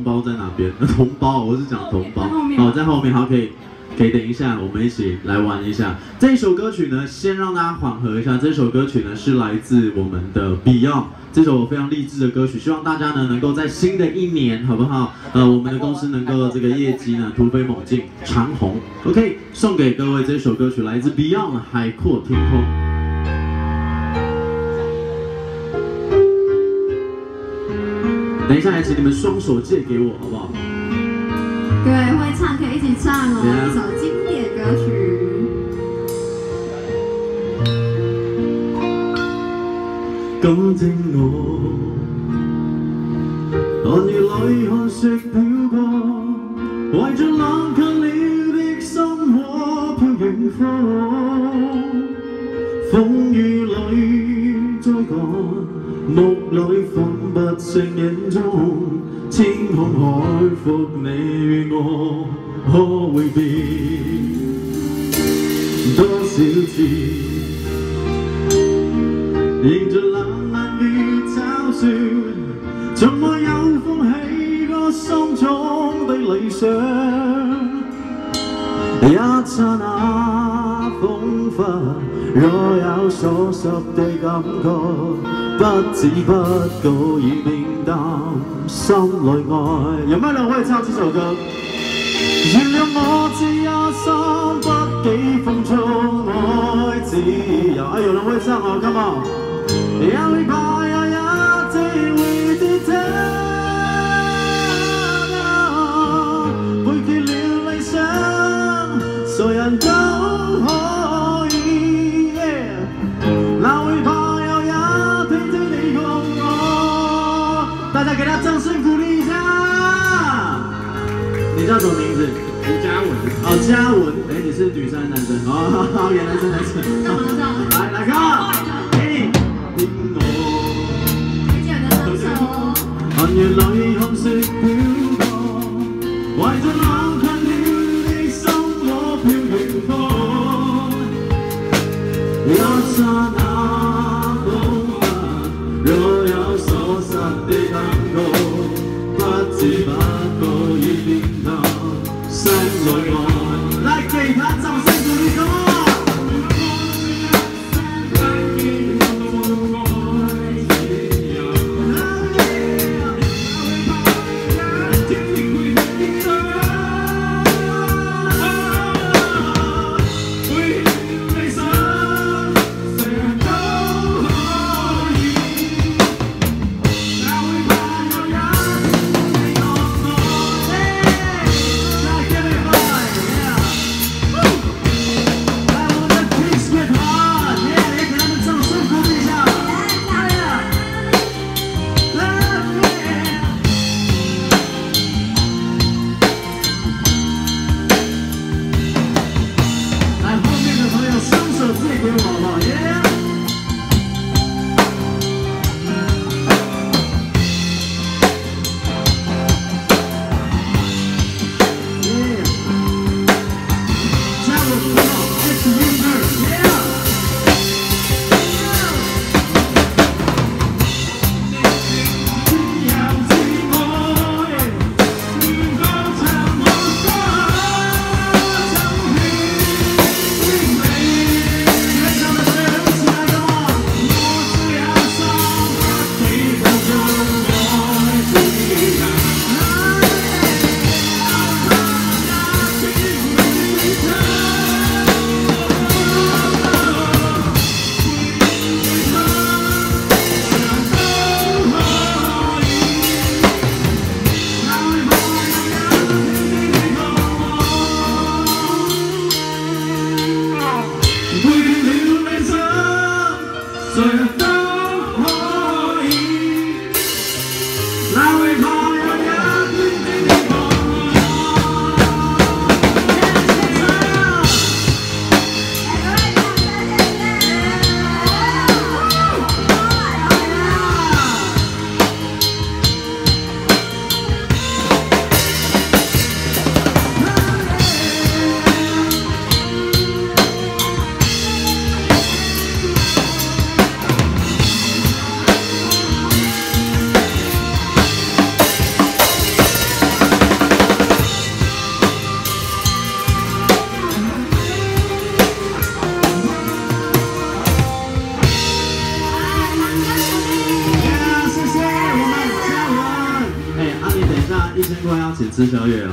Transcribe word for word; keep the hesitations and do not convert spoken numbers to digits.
包在哪边？同胞，我是讲同胞。好，在后面，好，可以。 可以等一下，我们一起来玩一下这一首歌曲呢。先让大家缓和一下，这首歌曲呢是来自我们的 Beyond 这首非常励志的歌曲。希望大家呢能够在新的一年，好不好？呃，我们的公司能够这个业绩呢突飞猛进，长红。OK， 送给各位这首歌曲，来自 Beyond《海阔天空》。等一下，来请你们双手借给我，好不好？ 对，会唱可以一起唱哦， yeah. 一首经典歌曲。 今天我寒夜里看雪飄過，為着冷卻了的心窩飄遠方。風雨裏追趕，霧裏分不勝影蹤。 天空海闊，你與我可會變？多少次迎着冷冷雨嘲笑，從沒有放棄過心中的理想。一剎那風化，若有所失的感覺，不知不覺已變淡。 心裏愛，有咩兩位唱這首歌？原諒我只一心不羈風中愛自由。哎，有兩位唱哦 ，Come on！ 也會怕，也一定會跌倒，背棄了理想，誰人都可以。那會怕，又一定聽你共我。大家給他掌聲鼓勵一下。你叫什麼名字？ 吳嘉文。 哦，嘉文。哎，你是女生還是男生？哦，好，原來是男生。來，來看。嘿，聽我。 記得唱首哦。 寒夜裏看雪飄過，為着冷卻了的心我飄遠方。一剎那風化，若有所失的感覺，不知不覺已變淡，心裏愛。來給他掌聲鼓勵，come on！ 天另外邀请资深乐友。